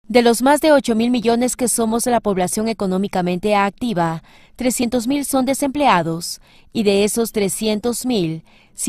De los más de 8.000 millones que somos la población económicamente activa, 300.000 son desempleados, y de esos 300.000,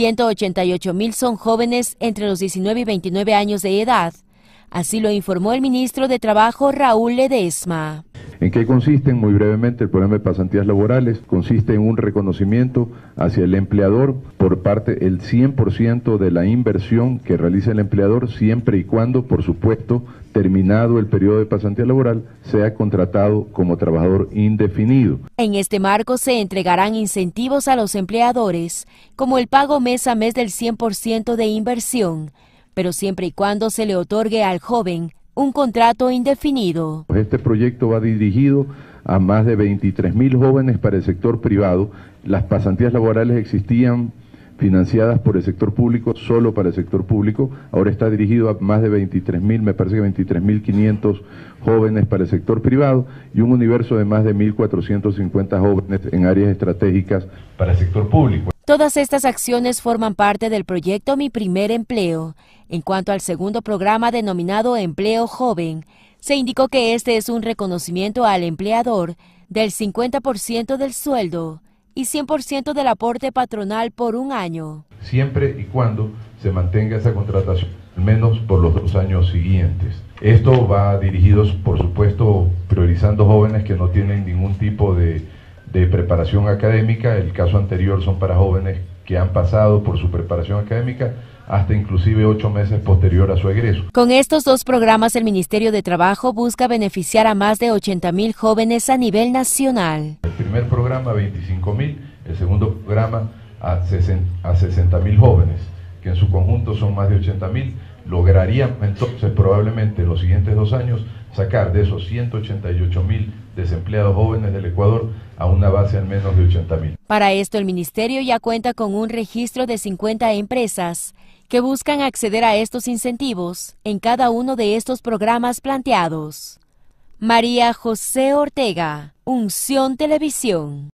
188.000 son jóvenes entre los 19 y 29 años de edad. Así lo informó el ministro de Trabajo, Raúl Ledesma. ¿En qué consiste? Muy brevemente, el programa de pasantías laborales consiste en un reconocimiento hacia el empleador por parte del 100% de la inversión que realiza el empleador, siempre y cuando, por supuesto, terminado el periodo de pasantía laboral, sea contratado como trabajador indefinido. En este marco se entregarán incentivos a los empleadores, como el pago mes a mes del 100% de inversión, pero siempre y cuando se le otorgue al joven un contrato indefinido. Este proyecto va dirigido a más de 23.000 jóvenes para el sector privado. Las pasantías laborales existían financiadas por el sector público, solo para el sector público. Ahora está dirigido a más de 23.000, me parece que 23.500 jóvenes para el sector privado y un universo de más de 1.450 jóvenes en áreas estratégicas para el sector público. Todas estas acciones forman parte del proyecto Mi Primer Empleo. En cuanto al segundo programa denominado Empleo Joven, se indicó que este es un reconocimiento al empleador del 50% del sueldo y 100% del aporte patronal por un año. Siempre y cuando se mantenga esa contratación, al menos por los 2 años siguientes. Esto va dirigido, por supuesto, priorizando jóvenes que no tienen ningún tipo de preparación académica. El caso anterior son para jóvenes que han pasado por su preparación académica hasta inclusive 8 meses posterior a su egreso. Con estos dos programas, el Ministerio de Trabajo busca beneficiar a más de 80.000 jóvenes a nivel nacional. El primer programa 25.000, el segundo programa a 60.000 jóvenes, que en su conjunto son más de 80.000. Lograríamos entonces probablemente los siguientes 2 años sacar de esos 188.000 desempleados jóvenes del Ecuador a una base al menos de 80.000. Para esto el ministerio ya cuenta con un registro de 50 empresas que buscan acceder a estos incentivos en cada uno de estos programas planteados. María José Ortega, Unción Televisión.